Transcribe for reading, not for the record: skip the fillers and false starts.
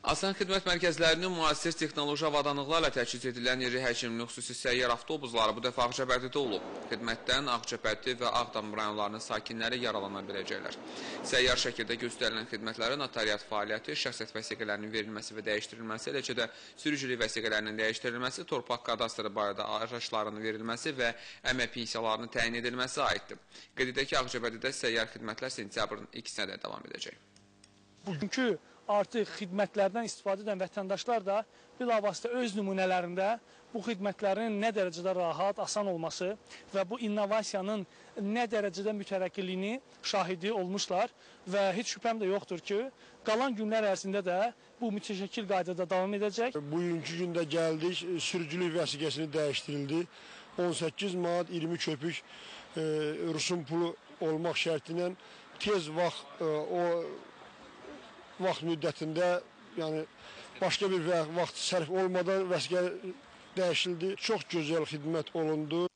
Asan xidmət mərkəzlərinin müasir texnoloji avadanlıqlarla təchiz edilən iri həcmli xüsusi səyyar avtobusları bu dəfə Ağcabədidə olub. Xidmətdən Ağcabədi və Ağdam rayonlarının sakinləri yaralana biləcəklər. Səyyar şəkildə göstərilən xidmətlərin notariat fəaliyyəti, şəxsiyyət vəsiqələrinin verilməsi və dəyişdirilməsi, eləcə də sürücülük vəsiqələrinin dəyişdirilməsi, torpaq kadastru barədə araçlarının verilməsi və əmək pensiyalarının təyin edilməsi aiddir. Qeyd edək ki, Ağcabədidə səyyar xidmətlər sentyabrın 2-sinə də davam edəcək. Bugünkü artıq xidmətlərdən istifadə edən vətəndaşlar da bilavasitə öz nümunələrində bu xidmətlərin nə dərəcədə rahat, asan olması və bu innovasiyanın nə dərəcədə mütərəqqiliyini şahidi olmuşlar və heç şübhəm də yoxdur ki, qalan günlər ərzində də bu mütəşəkkil qaydada davam edəcək. Bugünkü gündə gəldik, sürücülük vəsiqəsini dəyişdirildi. 18 manat 20 köpük rüsum pulu olmaq şərtilə tez vaxt müddətində, yəni başqa bir vaxt sərf olmadan vəsiqə dəyişildi. Çox gözəl xidmət olundu.